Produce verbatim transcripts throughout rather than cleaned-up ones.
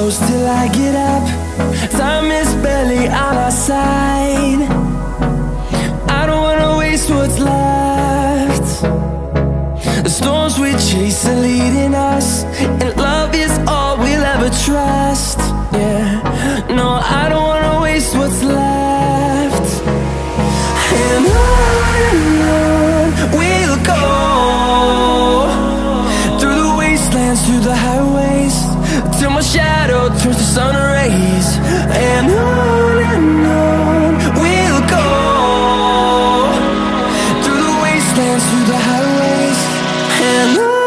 close till I get up. Time is barely on our side. I don't wanna waste what's left. The storms we chase are leading us, and love is all we'll ever trust. Yeah, no, I don't wanna waste what's left. And on and on we'll go, through the wastelands, through the highways, till my shadow turns to sun rays. And on and on we'll go, through the wastelands, through the highways, and on.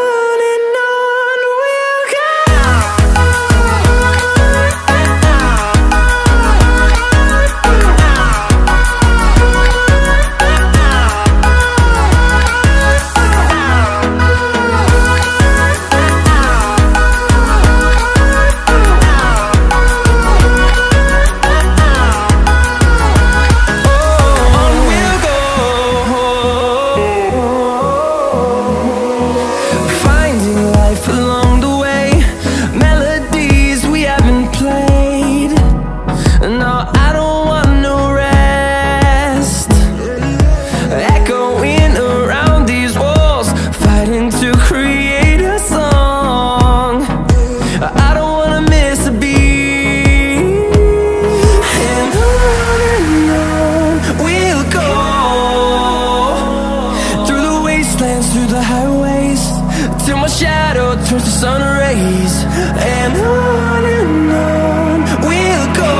Through the highways, till my shadow turns to sun rays. And on and on we'll go,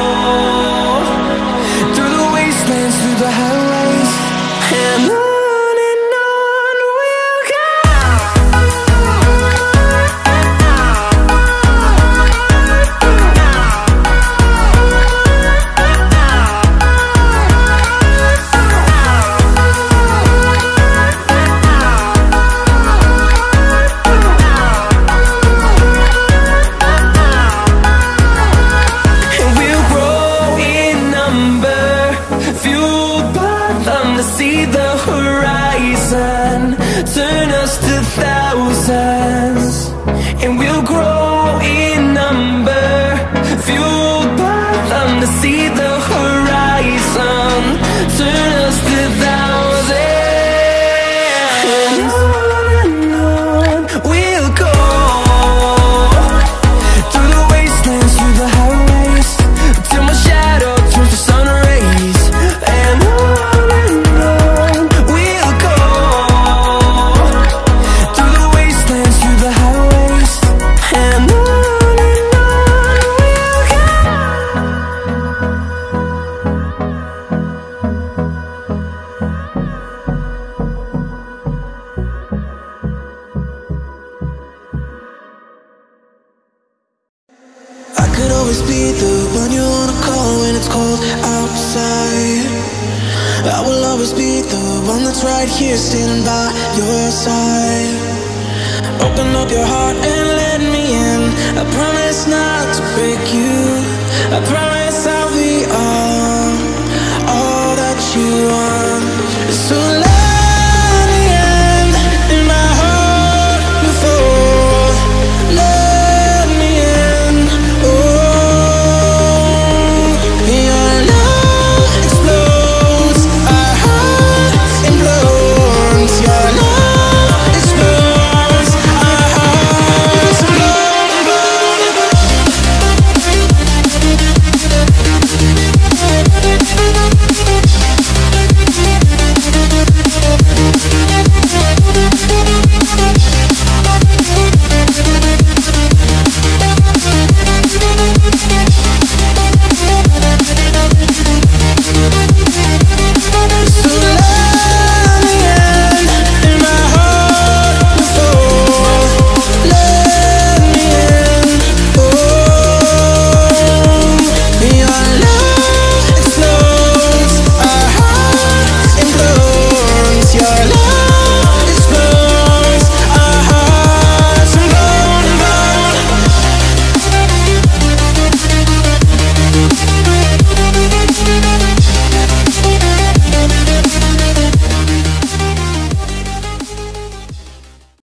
through the wastelands, through the highways, and on. See the horizon turn us to thousands, and we'll grow in number, fueled by them to see the horizon turn us to thousands. And on and on we'll go, through the wastelands, through the highways, till my shadow turns to sun rays. And on always be the one you wanna call when it's cold outside. I will always be the one that's right here standing by your side. Open up your heart and let me in. I promise not to break you. I promise